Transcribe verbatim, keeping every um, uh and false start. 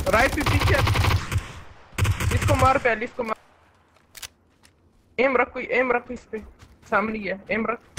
Right पे पीछे। इसको मार पहले, इसको मार। एम रख, कोई एम रख इस पे। सामने ही है, एम रख।